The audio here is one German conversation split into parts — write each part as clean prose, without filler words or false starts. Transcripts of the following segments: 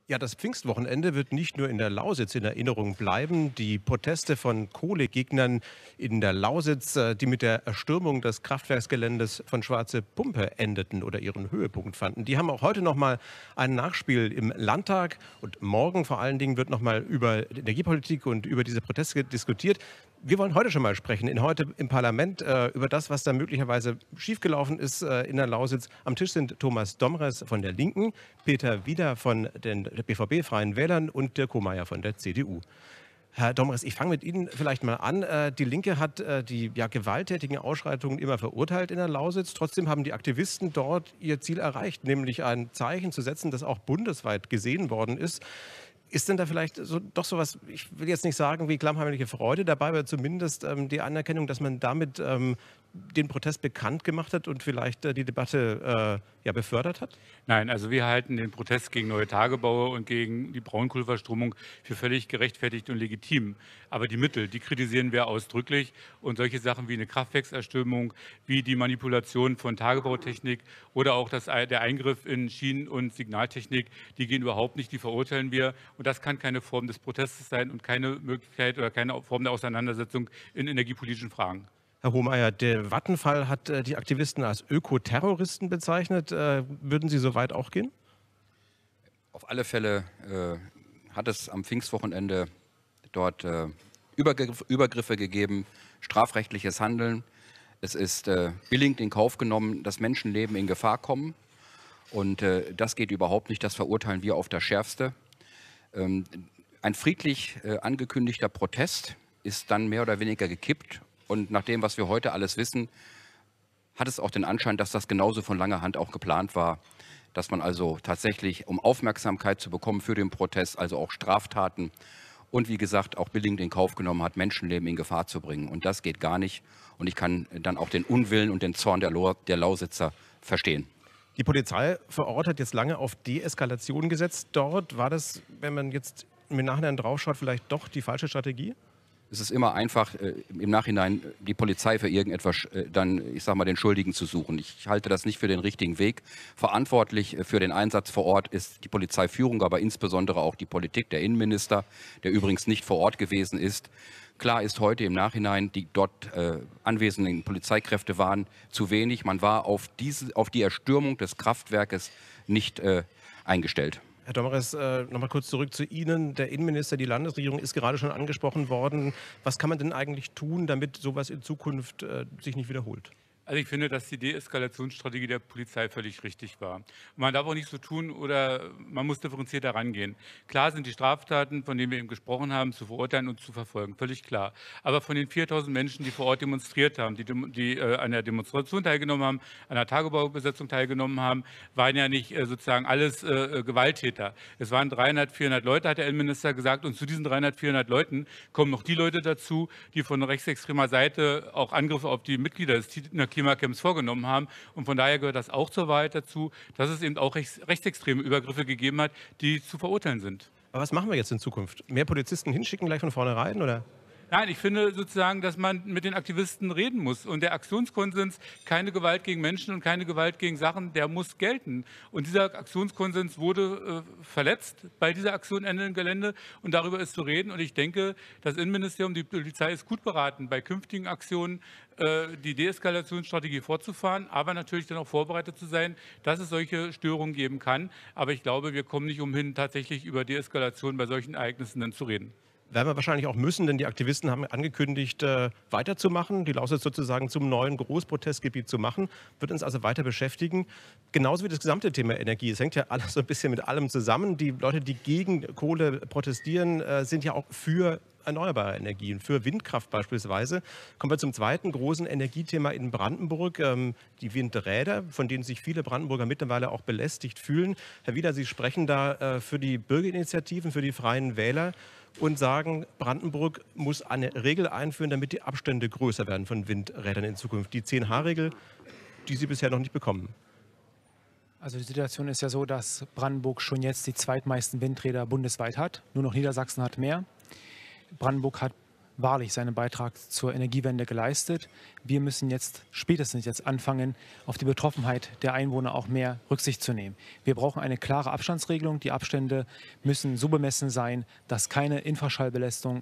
Ja, das Pfingstwochenende wird nicht nur in der Lausitz in Erinnerung bleiben. Die Proteste von Kohlegegnern in der Lausitz, die mit der Erstürmung des Kraftwerksgeländes von Schwarze Pumpe endeten oder ihren Höhepunkt fanden, die haben auch heute noch mal ein Nachspiel im Landtag. Und morgen vor allen Dingen wird noch mal über Energiepolitik und über diese Proteste diskutiert. Wir wollen heute schon mal sprechen, heute im Parlament, über das, was da möglicherweise schiefgelaufen ist in der Lausitz. Am Tisch sind Thomas Domres von der Linken, Peter Wieder von den BVB Freien Wählern und Dirk Hohmeier von der CDU. Herr Domres, ich fange mit Ihnen vielleicht mal an. Die Linke hat die gewalttätigen Ausschreitungen immer verurteilt in der Lausitz. Trotzdem haben die Aktivisten dort ihr Ziel erreicht, nämlich ein Zeichen zu setzen, das auch bundesweit gesehen worden ist. Ist denn da vielleicht doch so was, ich will jetzt nicht sagen wie klammheimliche Freude dabei, aber zumindest die Anerkennung, dass man damit den Protest bekannt gemacht hat und vielleicht die Debatte befördert hat? Nein, also wir halten den Protest gegen neue Tagebaue und gegen die Braunkohleverstromung für völlig gerechtfertigt und legitim. Aber die Mittel, die kritisieren wir ausdrücklich. Und solche Sachen wie eine Kraftwerkserstürmung, wie die Manipulation von Tagebautechnik oder auch der Eingriff in Schienen- und Signaltechnik, die gehen überhaupt nicht, die verurteilen wir. Und das kann keine Form des Protestes sein und keine Möglichkeit oder keine Form der Auseinandersetzung in energiepolitischen Fragen. Herr Hohmeier, der Vattenfall hat die Aktivisten als Ökoterroristen bezeichnet. Würden Sie so weit auch gehen? Auf alle Fälle hat es am Pfingstwochenende dort Übergriffe gegeben, strafrechtliches Handeln. Es ist billigend in Kauf genommen, dass Menschenleben in Gefahr kommen. Und das geht überhaupt nicht, das verurteilen wir auf das Schärfste. Ein friedlich angekündigter Protest ist dann mehr oder weniger gekippt. Und nach dem, was wir heute alles wissen, hat es auch den Anschein, dass das genauso von langer Hand auch geplant war. Dass man also tatsächlich, um Aufmerksamkeit zu bekommen für den Protest, also auch Straftaten und wie gesagt auch billigend in Kauf genommen hat, Menschenleben in Gefahr zu bringen. Und das geht gar nicht. Und ich kann dann auch den Unwillen und den Zorn der Lausitzer verstehen. Die Polizei vor Ort hat jetzt lange auf Deeskalation gesetzt. Dort war das, wenn man jetzt im Nachhinein draufschaut, vielleicht doch die falsche Strategie? Es ist immer einfach, im Nachhinein die Polizei für irgendetwas dann, ich sag mal, den Schuldigen zu suchen. Ich halte das nicht für den richtigen Weg. Verantwortlich für den Einsatz vor Ort ist die Polizeiführung, aber insbesondere auch die Politik, der Innenminister, der übrigens nicht vor Ort gewesen ist. Klar ist heute im Nachhinein, die dort anwesenden Polizeikräfte waren zu wenig. Man war auf die Erstürmung des Kraftwerkes nicht eingestellt. Herr Domres, noch mal kurz zurück zu Ihnen. Der Innenminister, die Landesregierung ist gerade schon angesprochen worden. Was kann man denn eigentlich tun, damit sowas in Zukunft sich nicht wiederholt? Also ich finde, dass die Deeskalationsstrategie der Polizei völlig richtig war. Und man darf auch nicht so tun oder man muss differenziert herangehen. Klar sind die Straftaten, von denen wir eben gesprochen haben, zu verurteilen und zu verfolgen, völlig klar. Aber von den 4.000 Menschen, die vor Ort demonstriert haben, die an der Demonstration teilgenommen haben, an der Tagebaubesetzung teilgenommen haben, waren ja nicht sozusagen alles Gewalttäter. Es waren 300, 400 Leute, hat der Innenminister gesagt. Und zu diesen 300, 400 Leuten kommen noch die Leute dazu, die von rechtsextremer Seite auch Angriffe auf die Mitglieder des Klimacamps vorgenommen haben. Und von daher gehört das auch zur Wahrheit dazu, dass es eben auch rechtsextreme Übergriffe gegeben hat, die zu verurteilen sind. Aber was machen wir jetzt in Zukunft? Mehr Polizisten hinschicken gleich von vornherein, oder? Nein, ich finde sozusagen, dass man mit den Aktivisten reden muss. Und der Aktionskonsens, keine Gewalt gegen Menschen und keine Gewalt gegen Sachen, der muss gelten. Und dieser Aktionskonsens wurde verletzt bei dieser Aktion Ende im Gelände. Und darüber ist zu reden. Und ich denke, das Innenministerium, die Polizei ist gut beraten, bei künftigen Aktionen die Deeskalationsstrategie fortzufahren, aber natürlich dann auch vorbereitet zu sein, dass es solche Störungen geben kann. Aber ich glaube, wir kommen nicht umhin, tatsächlich über Deeskalation bei solchen Ereignissen dann zu reden. Werden wir wahrscheinlich auch müssen, denn die Aktivisten haben angekündigt, weiterzumachen, die Lausitz sozusagen zum neuen Großprotestgebiet zu machen, wird uns also weiter beschäftigen. Genauso wie das gesamte Thema Energie. Es hängt ja alles so ein bisschen mit allem zusammen. Die Leute, die gegen Kohle protestieren, sind ja auch für erneuerbare Energien, für Windkraft beispielsweise. Kommen wir zum zweiten großen Energiethema in Brandenburg, die Windräder, von denen sich viele Brandenburger mittlerweile auch belästigt fühlen. Herr Wieder, Sie sprechen da für die Bürgerinitiativen, für die Freien Wähler und sagen, Brandenburg muss eine Regel einführen, damit die Abstände größer werden von Windrädern in Zukunft. Die 10H-Regel, die Sie bisher noch nicht bekommen. Also die Situation ist ja so, dass Brandenburg schon jetzt die zweitmeisten Windräder bundesweit hat. Nur noch Niedersachsen hat mehr. Brandenburg hat wahrlich seinen Beitrag zur Energiewende geleistet. Wir müssen spätestens jetzt anfangen, auf die Betroffenheit der Einwohner auch mehr Rücksicht zu nehmen. Wir brauchen eine klare Abstandsregelung. Die Abstände müssen so bemessen sein, dass keine Infraschallbelastung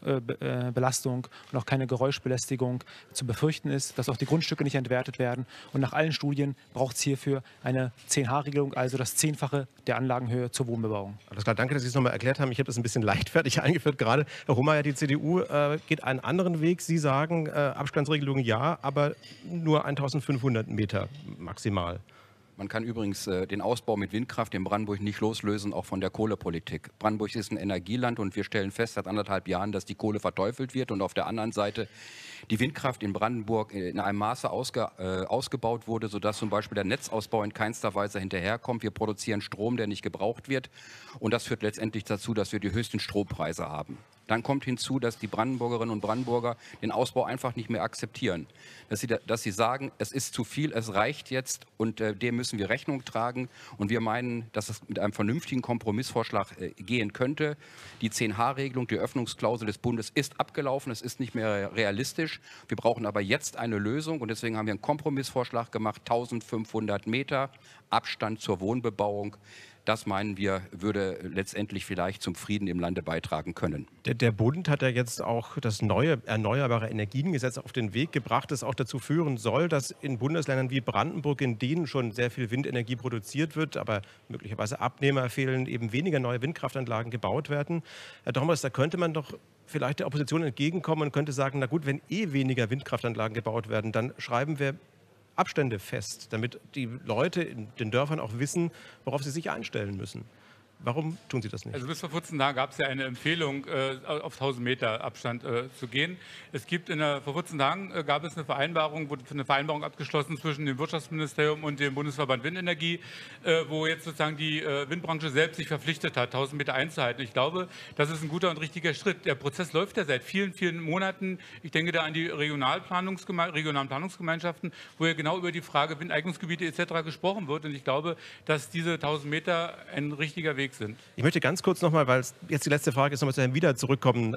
und auch keine Geräuschbelästigung zu befürchten ist, dass auch die Grundstücke nicht entwertet werden. Und nach allen Studien braucht es hierfür eine 10H-Regelung, also das Zehnfache der Anlagenhöhe zur Wohnbebauung. Alles klar, danke, dass Sie es nochmal erklärt haben. Ich habe das ein bisschen leichtfertig eingeführt gerade. Herr Hohmeier, die CDU geht einen anderen Weg. Sie sagen, Abstandsregelung ja, aber nur 1500 Meter maximal. Man kann übrigens den Ausbau mit Windkraft in Brandenburg nicht loslösen, auch von der Kohlepolitik. Brandenburg ist ein Energieland und wir stellen fest seit 1,5 Jahren, dass die Kohle verteufelt wird und auf der anderen Seite die Windkraft in Brandenburg in einem Maße ausgebaut wurde, sodass zum Beispiel der Netzausbau in keinster Weise hinterherkommt. Wir produzieren Strom, der nicht gebraucht wird und das führt letztendlich dazu, dass wir die höchsten Strompreise haben. Dann kommt hinzu, dass die Brandenburgerinnen und Brandenburger den Ausbau einfach nicht mehr akzeptieren. Dass sie sagen, es ist zu viel, es reicht jetzt und dem müssen wir Rechnung tragen. Und wir meinen, dass es mit einem vernünftigen Kompromissvorschlag gehen könnte. Die 10H-Regelung, die Öffnungsklausel des Bundes ist abgelaufen, es ist nicht mehr realistisch. Wir brauchen aber jetzt eine Lösung und deswegen haben wir einen Kompromissvorschlag gemacht, 1500 Meter Abstand zur Wohnbebauung. Das, meinen wir, würde letztendlich vielleicht zum Frieden im Lande beitragen können. Der Bund hat ja jetzt auch das neue Erneuerbare Energiengesetz auf den Weg gebracht, das auch dazu führen soll, dass in Bundesländern wie Brandenburg, in denen schon sehr viel Windenergie produziert wird, aber möglicherweise Abnehmer fehlen, eben weniger neue Windkraftanlagen gebaut werden. Herr Dombers, da könnte man doch vielleicht der Opposition entgegenkommen und könnte sagen, na gut, wenn weniger Windkraftanlagen gebaut werden, dann schreiben wir Abstände fest, damit die Leute in den Dörfern auch wissen, worauf sie sich einstellen müssen. Warum tun Sie das nicht? Also bis vor 14 Tagen gab es ja eine Empfehlung, auf 1000 Meter Abstand zu gehen. Vor 14 Tagen gab es eine Vereinbarung, wurde eine Vereinbarung abgeschlossen zwischen dem Wirtschaftsministerium und dem Bundesverband Windenergie, wo jetzt sozusagen die Windbranche selbst sich verpflichtet hat, 1000 Meter einzuhalten. Ich glaube, das ist ein guter und richtiger Schritt. Der Prozess läuft ja seit vielen, vielen Monaten. Ich denke da an die regionalen Planungsgemeinschaften, wo ja genau über die Frage Windeignungsgebiete etc. gesprochen wird. Und ich glaube, dass diese 1000 Meter ein richtiger Weg sind. Ich möchte ganz kurz nochmal, weil es jetzt die letzte Frage ist, nochmal zu Herrn Wieder zurückkommen.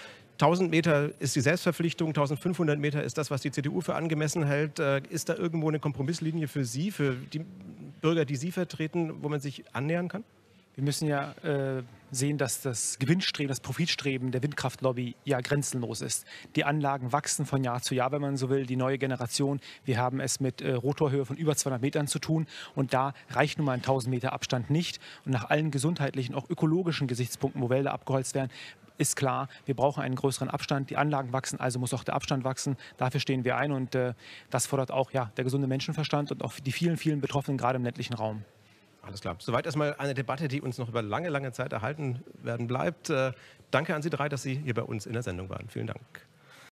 1000 Meter ist die Selbstverpflichtung, 1500 Meter ist das, was die CDU für angemessen hält. Ist da irgendwo eine Kompromisslinie für Sie, für die Bürger, die Sie vertreten, wo man sich annähern kann? Wir müssen ja sehen, dass das Gewinnstreben, das Profitstreben der Windkraftlobby ja grenzenlos ist. Die Anlagen wachsen von Jahr zu Jahr, wenn man so will. Die neue Generation, wir haben es mit Rotorhöhe von über 200 Metern zu tun. Und da reicht nun mal ein 1000 Meter Abstand nicht. Und nach allen gesundheitlichen, auch ökologischen Gesichtspunkten, wo Wälder abgeholzt werden, ist klar, wir brauchen einen größeren Abstand. Die Anlagen wachsen, also muss auch der Abstand wachsen. Dafür stehen wir ein und das fordert auch der gesunde Menschenverstand und auch die vielen, vielen Betroffenen, gerade im ländlichen Raum. Alles klar. Soweit erstmal eine Debatte, die uns noch über lange, lange Zeit erhalten werden bleibt. Danke an Sie drei, dass Sie hier bei uns in der Sendung waren. Vielen Dank.